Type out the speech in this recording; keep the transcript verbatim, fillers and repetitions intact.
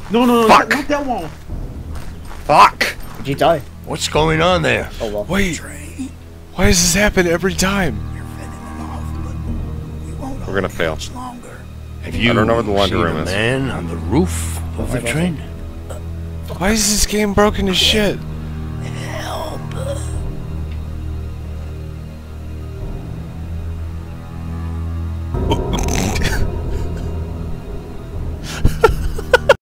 No, no, no, Fuck. not that one. Fuck! Did you die? What's going on there? Oh well. Wait. Why does this happen every time? We're gonna fail. Have you I don't know where the laundry seen room a is. man on the roof of the train? Why is this game broken as shit?